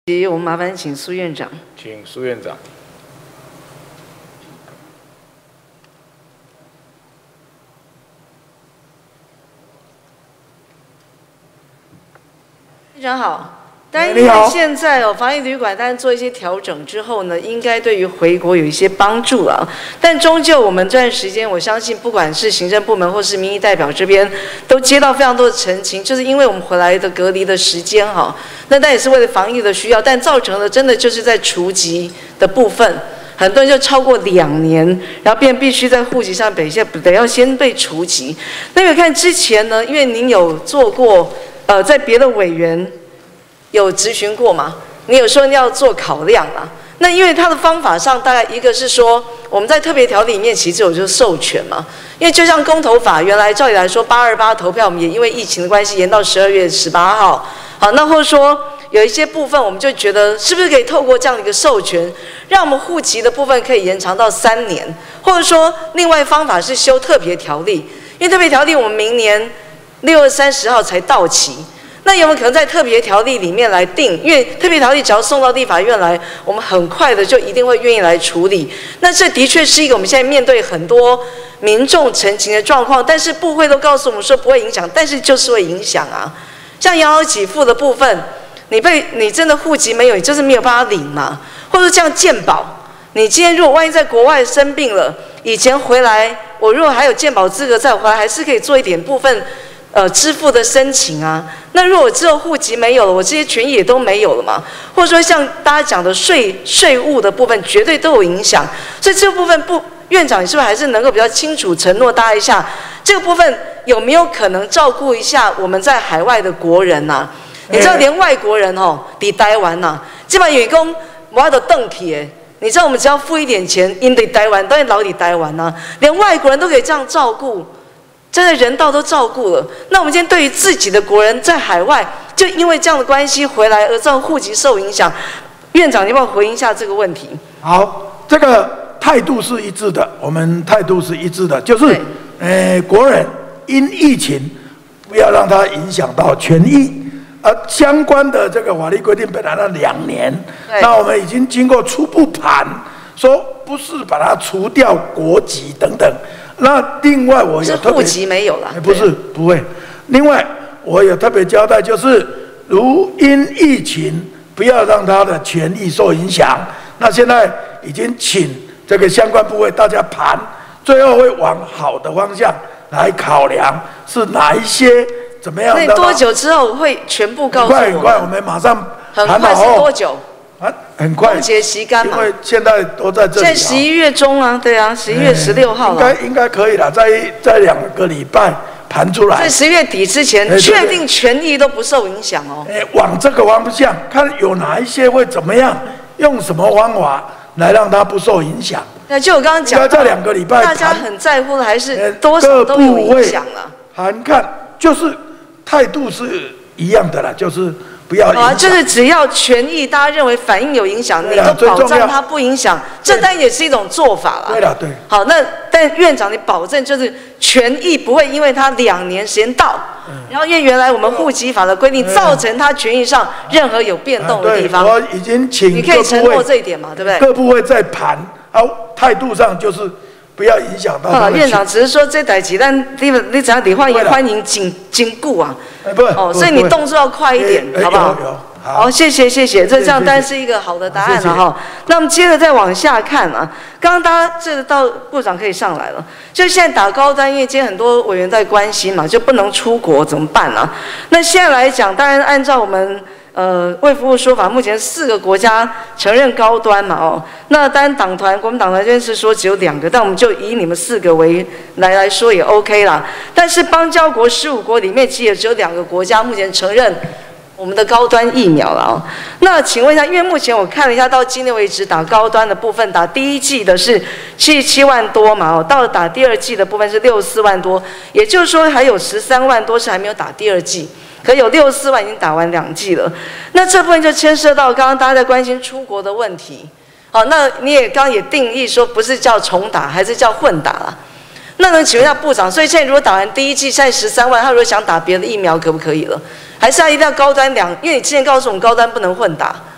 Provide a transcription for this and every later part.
我们麻烦请苏院长。 请苏院长。 院长好。但因为现在防疫旅馆当然做一些调整之后呢，应该对于回国有一些帮助了。但终究我们这段时间，我相信不管是行政部门或是民意代表这边，都接到非常多的陈情，就是因为我们回来的隔离的时间那也是为了防疫的需要，但造成的真的就是在除籍的部分。很多人就超过2年，然后必须在户籍上得要先被除籍。那你看之前呢，因为您有做过在别的委员有质询过吗？你有说要做考量啊？那因为它的方法上，大概一个是说我们在特别条例里面其实有就是授权嘛，因为就像公投法原来照理来说828投票，我们也因为疫情的关系延到12月18号。好，那或者说有一些部分我们就觉得是不是可以透过这样的一个授权，让我们户籍的部分可以延长到3年，或者说另外方法是修特别条例，因为特别条例我们明年6月30号才到期。那有没有可能在特别条例里面来定？因为特别条例只要送到立法院来，我们很快的就一定会愿意来处理。那这的确是一个我们现在面对很多民众陈情的状况，但是部会都告诉我们说不会影响，但是就是会影响啊。像养老给付的部分，你真的户籍没有，你就是没有办法领嘛。或者像健保，你今天如果万一在国外生病了，以前回来，我如果还有健保资格再回来，还是可以做一点部分支付的申请啊。那如果之后户籍没有了，我这些权益也都没有了嘛？或者说像大家讲的税务的部分，绝对都有影响。所以这个部分院长，你是不是还是能够比较清楚承诺大家一下，这个部分有没有可能照顾一下我们在海外的国人啊？你知道连外国人在台湾啊，基本上员工我要登记的。你知道我们只要付一点钱，因在台湾，当然老在台湾啊，连外国人都可以这样照顾。真的人道都照顾了，那我们今天对于自己的国人在海外，就因为这样的关系回来而造户籍受影响，院长，你要不要回应一下这个问题？ 好，这个态度是一致的，我们态度是一致的，就是国人因疫情不要让它影响到权益，而相关的这个法律规定本来那2年，那我们已经经过初步盘，说不是把它除掉国籍等等。那另外我有特别户籍没有了， 不会。另外我有特别交代，就是如因疫情不要让他的权益受影响。那现在已经请这个相关部位大家盘，最后会往好的方向来考量，是哪一些怎么样的？ 那多久之后会全部告诉我？ 很快，我们马上很快是多久？ 很快， 冻结期间嘛， 因为现在都在这里。 现在11月中啊，对啊，11月16号了。 应该可以了，在2个礼拜盘出来。 在11月底之前，确定权益都不受影响哦。 往这个方向看，有哪一些会怎么样，用什么方法来让它不受影响？ 那就我刚刚讲， 在2个礼拜， 大家很在乎的还是多少都有影响了。 涵看就是态度是一样的啦，就是不要影响。 就是只要权益大家认为反应有影响，你都保障它不影响，这当然也是一种做法啦。 对了，对。 好，但院长你保证就是权益不会因为他2年时间到，然后因为原来我们户籍法的规定造成他权益上任何有变动的地方。 我已经请你可以承诺这一点嘛，对不对？ 各部会在盘，态度上就是不要影响到。 好，院长只是说这代志，但你只要李焕英欢迎经顾啊。所以你动作要快一点，好不好？好，谢谢，这样当然是一个好的答案了哈。那我们接着再往下看啊，刚刚大家这个到部长可以上来了，就现在打高端，因为今天很多委员在关心嘛，就不能出国怎么办啊？那现在来讲，当然按照我们卫福部说法，目前4个国家承认高端嘛那当然国民党团这边是说只有2个，但我们就以你们4个为来说也 OK 啦。但是邦交国15国里面，其实也只有2个国家目前承认我们的高端疫苗了那请问一下，因为目前我看了一下，到今天为止打高端的部分，打第1剂的是77万多嘛到打第2剂的部分是64万多，也就是说还有13万多是还没有打第2剂。可有64万已经打完2剂了，那这部分就牵涉到刚刚大家在关心出国的问题。那你也刚刚也定义说不是叫重打，还是叫混打啦？那能请问一下部长，所以现在如果打完第1剂，现在13万，他如果想打别的疫苗可不可以了？还是他一定要高端因为你之前告诉我们高端不能混打，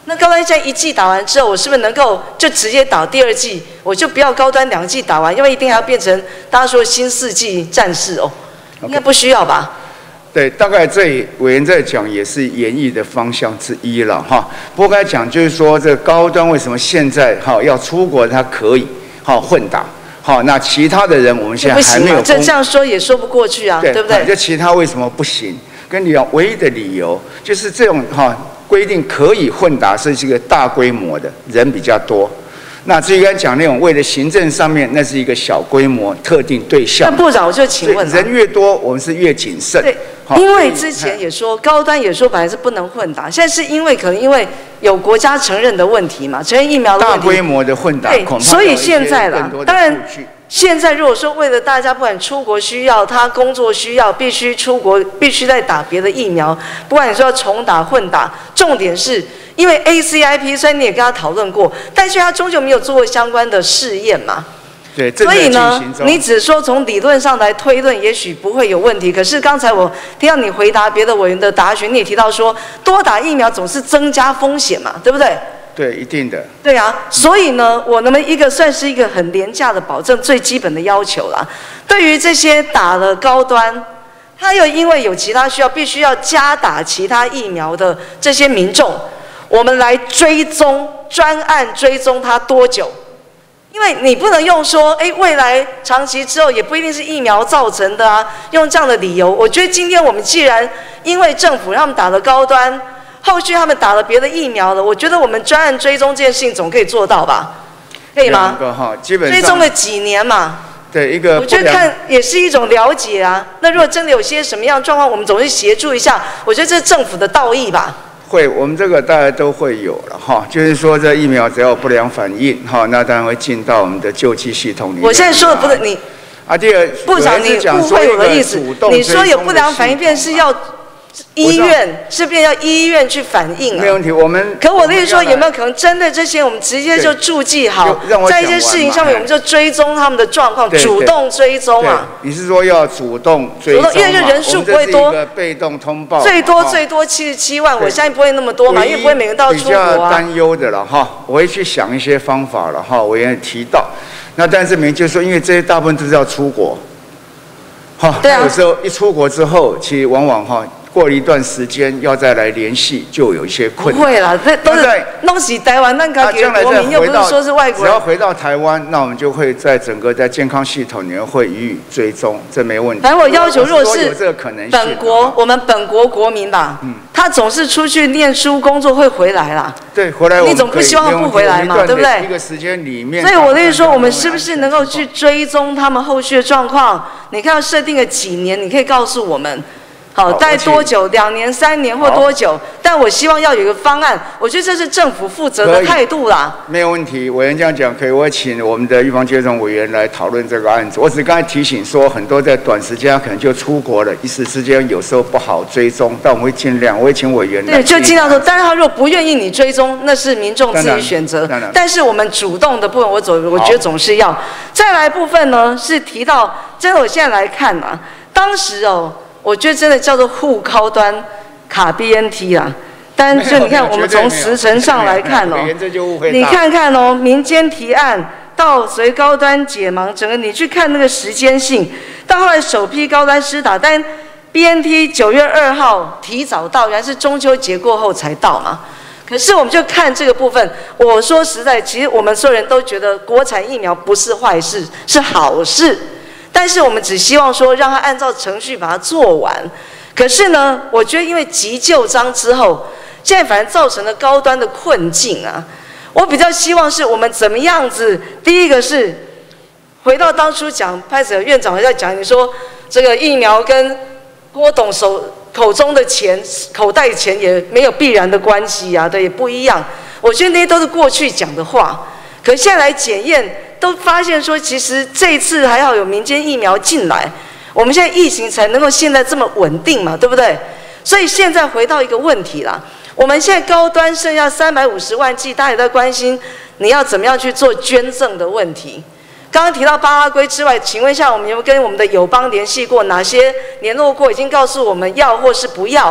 那高端现在1剂打完之后，我是不是能够就直接打第2剂？我就不要高端2剂打完，因为一定还要变成大家说新4剂战士哦，应该不需要吧？ 对，大概这委员在讲也是研议的方向之一了哈。不过刚才讲就是说，这个高端为什么现在要出国，它可以混打。好，那其他的人我们现在还没有。 这样说也说不过去啊，对不对？ 就其他为什么不行？跟你讲，唯一的理由就是这种规定可以混打是一个大规模的，人比较多。那至于刚才讲那种为了行政上面，那是一个小规模特定对象。 那部长，我就请问， 人越多，我们是越谨慎。 对，因为之前也说高端也说本来是不能混打，现在是因为可能因为有国家承认的问题嘛，承认疫苗的问题。 大规模的混打，恐怕所以现在啦，当然。现在如果说为了大家不管出国需要，他工作需要，必须出国，必须再打别的疫苗，不管你说要重打混打，重点是因为 ACIP 虽然你也跟他讨论过，但是他终究没有做过相关的试验嘛。 对， 所以呢，你只说从理论上来推论，也许不会有问题。可是刚才我听到你回答别的委员的答询，你也提到说，多打疫苗总是增加风险嘛，对不对？ 对，一定的。 对啊，所以呢，我那么算是一个很廉价的保证，最基本的要求啦。对于这些打了高端，他又因为有其他需要，必须要加打其他疫苗的这些民众，我们来追踪专案追踪他多久？因为你不能用说，未来长期之后也不一定是疫苗造成的啊，用这样的理由。我觉得今天我们既然因为政府让他们打了高端。后续他们打了别的疫苗了，我觉得我们专案追踪这件事情总可以做到吧？可以吗？ 基本上追踪了几年嘛？ 对，一个我觉得看也是一种了解啊。那如果真的有些什么样的状况，我们总是协助一下，我觉得这是政府的道义吧。 会，我们这个大家都会有了哈，就是说这疫苗只要有不良反应那当然会进到我们的救济系统里面。 我现在说的不是你第二部长，你误会我的意思。你说有不良反应，便是要。医院是不是要医院去反映啊？ 没问题，我们。 可我的意思说，有没有可能针对这些，我们直接就注记好，在一些事情上面，我们就追踪他们的状况，主动追踪啊？ 你是说要主动追踪？ 因为这人数不会多， 被动通报， 最多77万，我相信不会那么多嘛，因为不会每个人都要出国啊。 比较担忧的了我会去想一些方法了我也提到，那但是就是说，因为这些大部分都是要出国， 对啊， 有时候一出国之后，其实往往过了一段时间要再来联系，就有一些困难。 不会啦，这都是弄死台湾那个国民，又不是说是外国人。 只要回到台湾，那我们就会在整个在健康系统里面会予以追踪，这没问题。 反正我要求，如果是我们本国国民吧，他总是出去念书工作会回来啦。 对，回来你总不希望他不回来嘛，对不对？ 一个时间里面。 所以我的意思说，我们是不是能够去追踪他们后续的状况？你看要设定个几年，你可以告诉我们。好，待多久？2年、3年或多久？但我希望要有一个方案，我觉得这是政府负责的态度啦。 没有问题，委员这样讲可以，我请我们的预防接种委员来讨论这个案子。我只刚才提醒说，很多在短时间可能就出国了，一时之间有时候不好追踪，但我会尽量，我会请委员来。 对，就尽量说。但是他如果不愿意你追踪，那是民众自己选择。但是我们主动的部分，我觉得总是要。再来部分呢，是提到，真的我现在来看啊，当时我觉得真的叫做护高端卡 BNT 啦，但就你看，我们从时程上来看你看看民间提案到随高端解盲，整个你去看那个时间性，到后来首批高端施打，但 BNT 9月2号提早到，原来是中秋节过后才到嘛。可是我们就看这个部分，我说实在，其实我们所有人都觉得国产疫苗不是坏事，是好事。但是我们只希望说让他按照程序把它做完。可是呢，我觉得因为急就章之后，现在反而造成了高端的困境啊。我比较希望是我们怎么样子，第一个是回到当初讲，拍子院长还在讲，你说这个疫苗跟郭董口中的钱、口袋钱也没有必然的关系啊，对，也不一样。我觉得那些都是过去讲的话，可现在来检验。都发现说，其实这一次还好有民间疫苗进来，我们现在疫情才能够现在这么稳定嘛，对不对？所以现在回到一个问题啦，我们现在高端剩下350万剂，大家也在关心你要怎么样去做捐赠的问题。刚刚提到巴拉圭之外，请问一下，我们有没有跟我们的友邦联系过？哪些联络过？已经告诉我们要或是不要？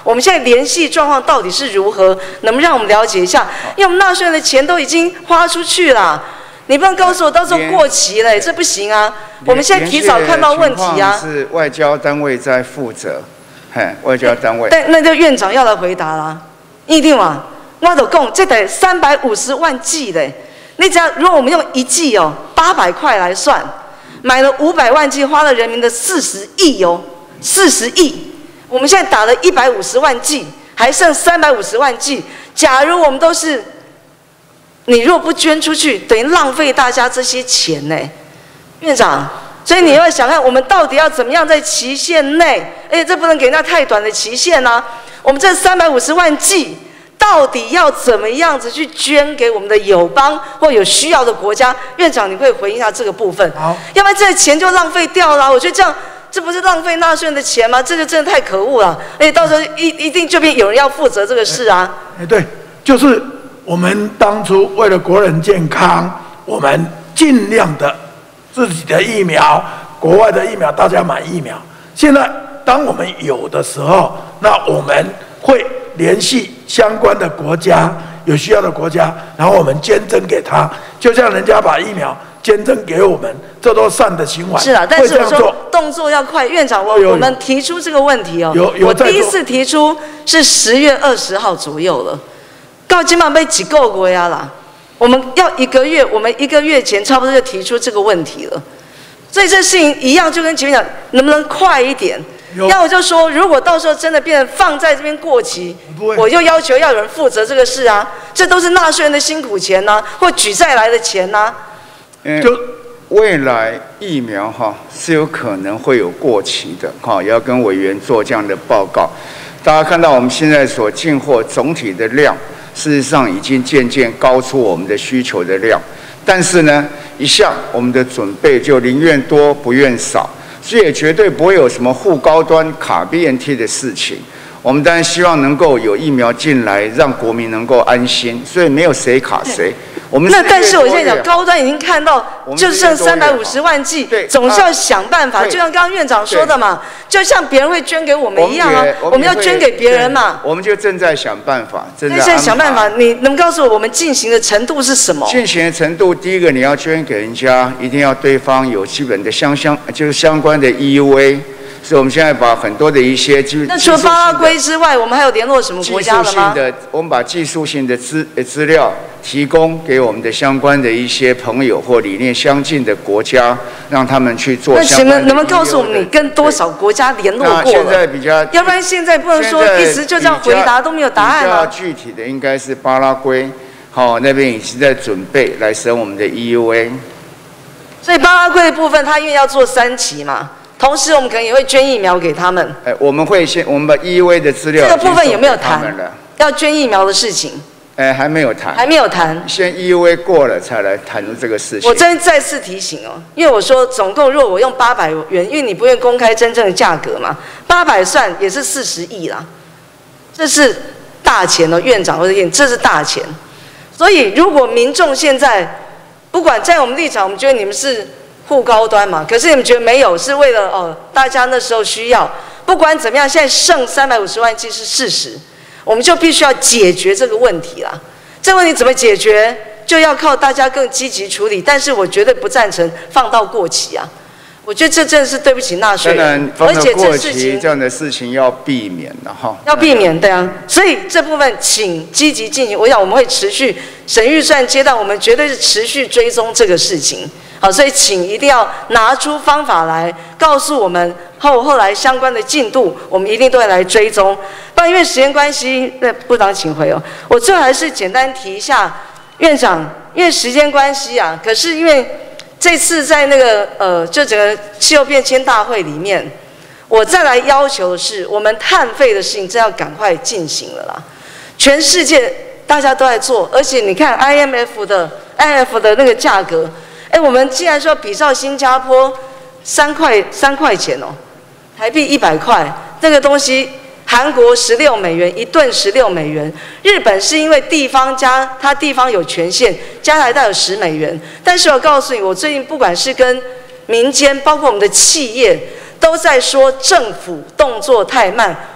我们现在联系状况到底是如何？能不能让我们了解一下？因为我们纳税人的钱都已经花出去了，你不能告诉我到时候过期了，这不行啊！我们现在提早看到问题啊。 是外交单位在负责，外交单位。 但那就院长要来回答啦，一定嘛？我都讲，这得350万剂嘞。你只要如果我们用1剂哦800块来算，买了500万剂，花了人民的40亿哦，40亿。我们现在打了150万剂，还剩350万剂。假如我们都是，你如果不捐出去，等于浪费大家这些钱呢，院长。所以你要想看，我们到底要怎么样在期限内，而且这不能给人家太短的期限啊。我们这350万剂到底要怎么样子去捐给我们的友邦或有需要的国家？院长，你会回应一下这个部分？ 好， 要不然这钱就浪费掉了。我觉得这样，这不是浪费纳税人的钱吗？这就真的太可恶了。而且到时候一定就变有人要负责这个事啊。 对，就是我们当初为了国人健康，我们尽量的自己的疫苗、国外的疫苗，大家买疫苗。现在当我们有的时候，那我们会联系相关的国家，有需要的国家，然后我们捐赠给他，就像人家把疫苗捐赠给我们，这都善的循环。 是啊，但是我说动作要快。院长，我们提出这个问题哦，我第一次提出是10月20号左右了，到今晚被几个国家啦。我们要1个月，我们1个月前差不多就提出这个问题了，所以这事情一样，就跟前面讲，能不能快一点？要我就说，如果到时候真的变成放在这边过期，我就要求要有人负责这个事啊，这都是纳税人的辛苦钱呐，或举债来的钱呐。 就未来疫苗是有可能会有过期的也要跟委员做这样的报告。大家看到我们现在所进货总体的量，事实上已经渐渐高出我们的需求的量，但是呢，一向我们的准备就宁愿多不愿少。所以也绝对不会有什么护高端卡 BNT 的事情。我们当然希望能够有疫苗进来，让国民能够安心。所以没有谁卡谁。我们但是我现在讲高端已经看到，就剩350万剂，总是要想办法。就像刚刚院长说的嘛，就像别人会捐给我们一样啊，我们要捐给别人嘛。 我们就正在想办法，正在安排。 现在想办法，你能告诉我们进行的程度是什么？ 进行的程度，第一个你要捐给人家，一定要对方有基本的就是相关的 EUA。所以我们现在把很多的一些那除了巴拉圭之外，我们还有联络什么国家了吗？ 我们把技术性的资料提供给我们的相关的一些朋友或理念相近的国家，让他们去做相关的。那能不能告诉我们你跟多少国家联络过了？ 现在比较， 要不然现在不能说一直就这样回答都没有答案啊。 比较具体的应该是巴拉圭，那边已经在准备来审我们的 EUA。 所以巴拉圭的部分，他因为要做3期嘛。同时，我们可能也会捐疫苗给他们。 我们把 EUA 的资料这个部分有没有谈？要捐疫苗的事情。 还没有谈。 还没有谈。 先 EUA 过了才来谈论这个事情。 我再次提醒哦，因为我说总共如果我用800元，因为你不愿公开真正的价格嘛，800算也是40亿啦，这是大钱哦，院长或者院，这是大钱。所以如果民众现在不管在我们立场，我们觉得你们是护高端嘛，可是你们觉得没有，是为了大家那时候需要。不管怎么样，现在剩350万剂是事实，我们就必须要解决这个问题啦。这个问题怎么解决，就要靠大家更积极处理。但是我绝对不赞成放到过期啊！我觉得这真的是对不起纳税人， 而且这事情这样的事情要避免的哈。 要避免，对啊。所以这部分请积极进行。我想我们会持续审预算阶段，我们绝对是持续追踪这个事情。好，所以请一定要拿出方法来告诉我们后来相关的进度，我们一定都会来追踪。不然因为时间关系，部长请回哦。我最后还是简单提一下，院长，因为时间关系啊，可是因为这次在那个就整个气候变迁大会里面，我再来要求的是，我们碳费的事情真要赶快进行了啦。全世界大家都在做，而且你看 IMF 的那个价格。我们既然说比照新加坡3块钱哦，台币100块，那个东西，韩国16美元1顿16美元，日本是因为它地方有权限，加拿大有10美元。但是我告诉你，我最近不管是跟民间，包括我们的企业，都在说政府动作太慢。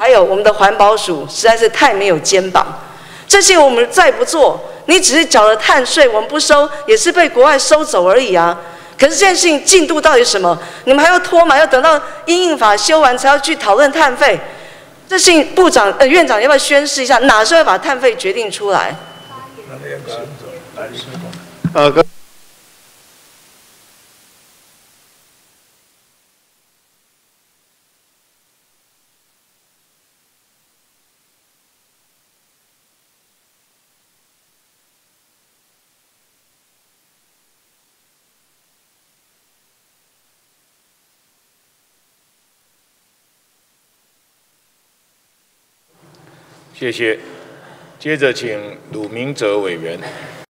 还有我们的环保署实在是太没有肩膀。这些我们再不做，你只是缴了碳税，我们不收，也是被国外收走而已啊。可是这件事情进度到底是什么？你们还要拖吗？要等到因应法修完才要去讨论碳费？这事情院长要不要宣示一下，哪时候要把碳费决定出来？ 谢谢。接着请鲁明哲委员。